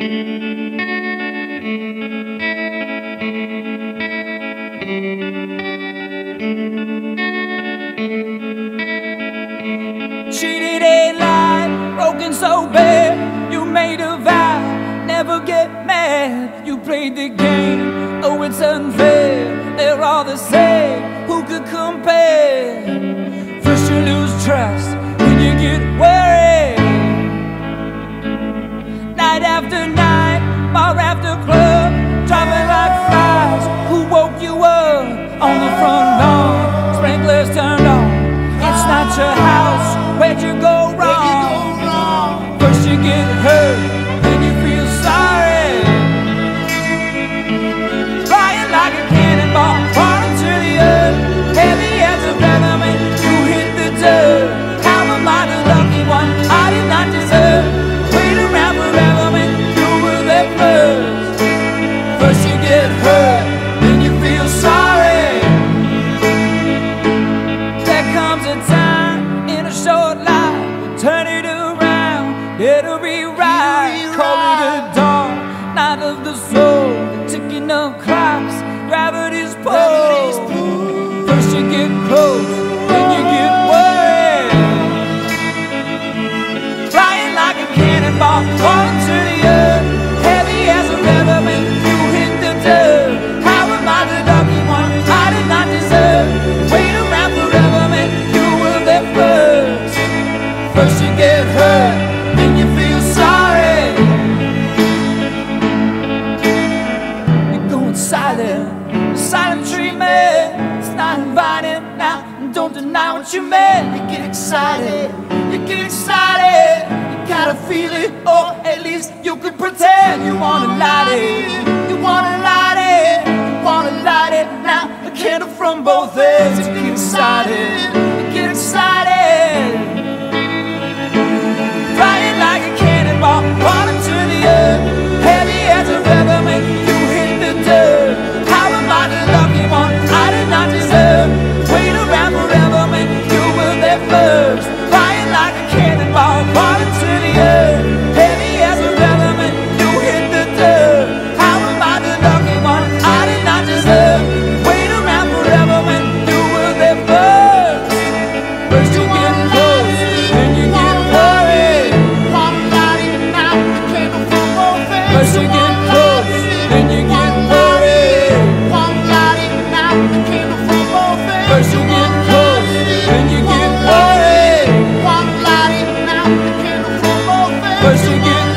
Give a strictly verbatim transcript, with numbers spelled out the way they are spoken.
Cheated ain't lied, broken so bad. You made a vow, never get mad. You played the game, oh it's unfair. They're all the same, who could compare? First you lose trust, then you get worried. Night after night, bar after club, driving like flies. Who woke you up on the front lawn? Sprinklers turned on, it's not your house. Where'd you go wrong? First you get hurt, then you feel sorry. Flying like a cannonball, falling to the earth. Heavy as a venom and you hit the dirt. How am I the lucky one I did not deserve? Wait around forever when you were there first. First you get hurt, then you feel sorry. There comes a time in a short life, turn it around, it'll be right. Call it a dawn, night of the soul, the ticking of clocks, gravity's pull. First you get close, then you get worried. Flying like a cannonball, falling to the earth. Heavy as a river when you hit the dirt. How am I the lucky one I did not deserve? Wait around forever when you were there first. First you get hurt, then you feel sorry. You're going silent, silent treatment. It's not inviting now, don't deny what you meant. You get excited, you get excited. You gotta feel it, or at least you could pretend. You wanna light it, you wanna light it, you wanna light it now. A candle from both ends. You get excited, you get excited. Flying like a cannonball, falling to the earth. Heavy as a feather when you hit the dirt. How am I the lucky one I did not deserve? Wait around forever when you were there first. Flying like a cannonball, falling to the earth. Heavy as a feather when you hit the dirt. How am I the lucky one I did not deserve? Wait around forever when you were there first. First you get close, then you get worried. First you get close, then you get worried. First you get close, then you get worried. First you get